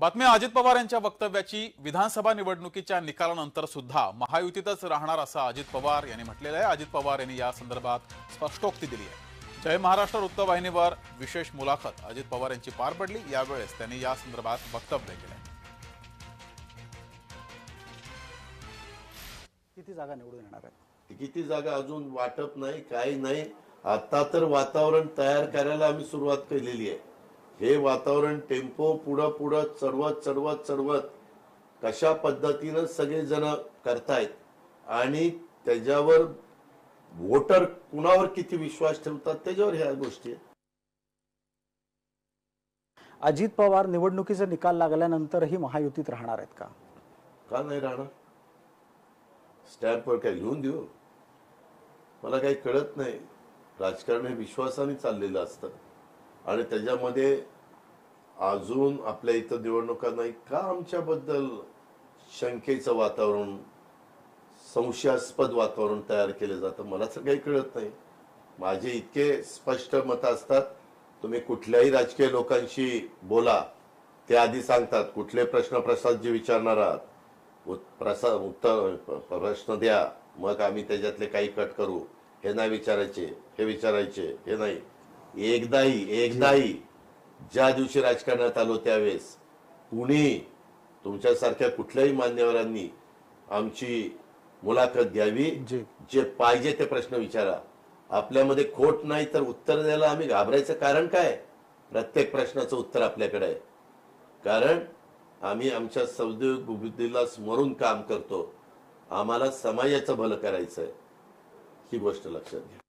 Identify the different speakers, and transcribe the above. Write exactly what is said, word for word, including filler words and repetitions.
Speaker 1: बातमी अजित पवार यांच्या वक्तव्याची विधानसभा निवडणुकीच्या निकालानंतर सुद्धा महायुतीतच राहणार असं अजित पवार यांनी म्हटलेलं आहे। अजित पवार यांनी या संदर्भात स्पष्टोक्ती दिली आहे। जय महाराष्ट्र वृत्तवाहिनीवर विशेष मुलाखत अजित पवार यांची पार पडली। यावेळेस त्यांनी या संदर्भात वक्तव्य केले।
Speaker 2: किती जागा निवडून येणार आहेत?
Speaker 3: किती जागा अजून वाटप नाही, काही नाही। आता तर वातावरण तयार करायला आम्ही सुरुवात केलेली आहे। हे वातावरण टेम्पो पुढे पुढे चढवत चढवत चढवत कशा पद्धतीने सगळे जण करतायत आणि त्याच्यावर वोटर कुणावर किती विश्वास ठेवतात त्याच्यावर ह्या गोष्टी आहेत।
Speaker 2: अजित पवार निवडणुकीचा निकाल लागल्यानंतरही महायुतीत राहणार आहेत का?
Speaker 3: का नाही राहणार? स्टॅम्पवर काय लिहून देऊ? मला काही कळत नाही। राजकारण हे विश्वासाने चाललेलं असतं आणि त्याच्यामध्ये अजून आपल्या इथं निवडणुका नाही का आमच्याबद्दल शंकेचं वातावरण, संशयास्पद वातावरण तयार केलं जातं? मला तर काही कळत नाही। माझे इतके स्पष्ट मत असतात, तुम्ही कुठल्याही राजकीय लोकांशी बोला, ते आधी सांगतात कुठले प्रश्न प्रसादजी विचारणार आहात, प्रसाद उत्तर प्रश्न द्या, मग आम्ही त्याच्यातले काही कट करू। हे नाही विचारायचे, हे विचारायचे, हे नाही। एकदाही एकदाही ज्या दिवशी राजकारणात आलो त्यावेळेस कुणी तुमच्यासारख्या कुठल्याही मान्यवरांनी आमची मुलाखत घ्यावी, जे पाहिजे ते प्रश्न विचारा। आपल्यामध्ये खोट नाही तर उत्तर द्यायला आम्ही घाबरायचं कारण काय? प्रत्येक प्रश्नाचं उत्तर आपल्याकडे आहे, कारण आम्ही आमच्या सौदेव बुद्धीला स्मरून काम करतो। आम्हाला समाजाचं भलं करायचंय, ही गोष्ट लक्षात घ्या।